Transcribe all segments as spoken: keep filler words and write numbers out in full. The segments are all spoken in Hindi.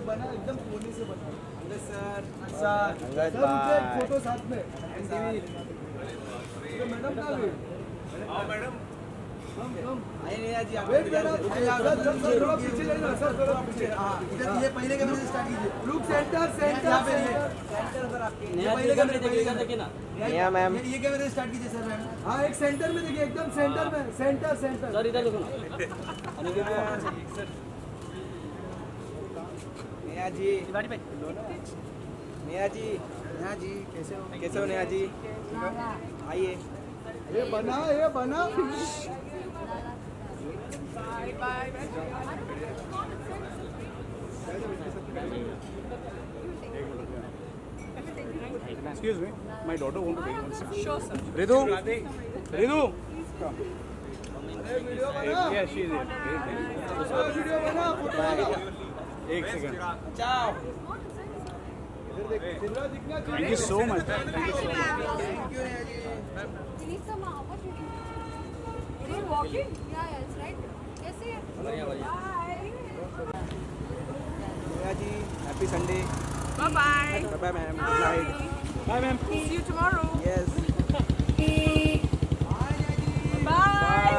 बना एकदम कोने से बना। Angad sir sir Angad sir photo साथ में। मैडम कहाँ गई? आओ मैडम। हम हम आइए नेहा जी आप वेट करो सर थोड़ा पीछे ले लो सर थोड़ा पीछे। हां इधर ये पहले कैमरे से स्टार्ट कीजिए। लुक सेंटर सेंटर यहाँ पे सेंटर सर आपके नेहा जी कैमरे देखिए इधर देखिए ना। नेहा मैम ये कैमरे से स्टार्ट कीजिए सर मैम। हाँ एक सेंटर में देखिए एकदम सेंटर में सेंटर सेंटर। सर इधर देखो ना। नेहा जी गाड़ी पे नेहा जी नेहा जी कैसे हो कैसे हो नेहा जी आइए ये बना ये बना Excuse me, my daughter want to take one second. Sure, sir. Ridu, Ridu, come. Video बना Yeah, she is here. Video बना फोटो बना। एक सेकंड. ciao इधर देख सिल्वर दिखना चाहिए। Thank you so much. Thank you so much. Thank you Neha ji You need some uh, opportunity. Are you walking? Yeah, yeah, it's right. कैसे है? बढ़िया बढ़िया। Neha ji happy Sunday Bye bye. Bye bye ma'am good night Bye, ma'am. See you tomorrow. Yes Bye.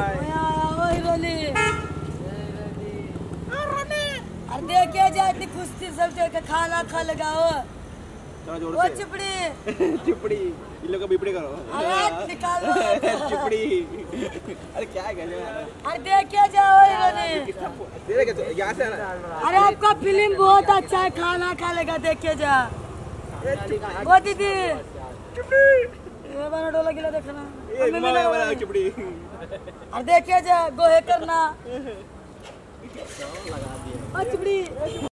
अरे देखिए जाती कुश्ती सब जगह खाना खा लगाओ चलो जोर वो से चिपड़ी चिपड़ी इन लोग का बिपड़ी करो अरे निकालो चिपड़ी अरे क्या है कहने में अरे देखिए जाओ इन्होंने तेरे क्या यहाँ से आना अरे आपका फिल्म बहुत अच्छा है खाना खा लेगा देखिए जा वो दीदी ये बना डोला गिला देखना ये घुमा वाला चिपड़ी अरे देखिए जा गोहे करना ओ चिपड़ी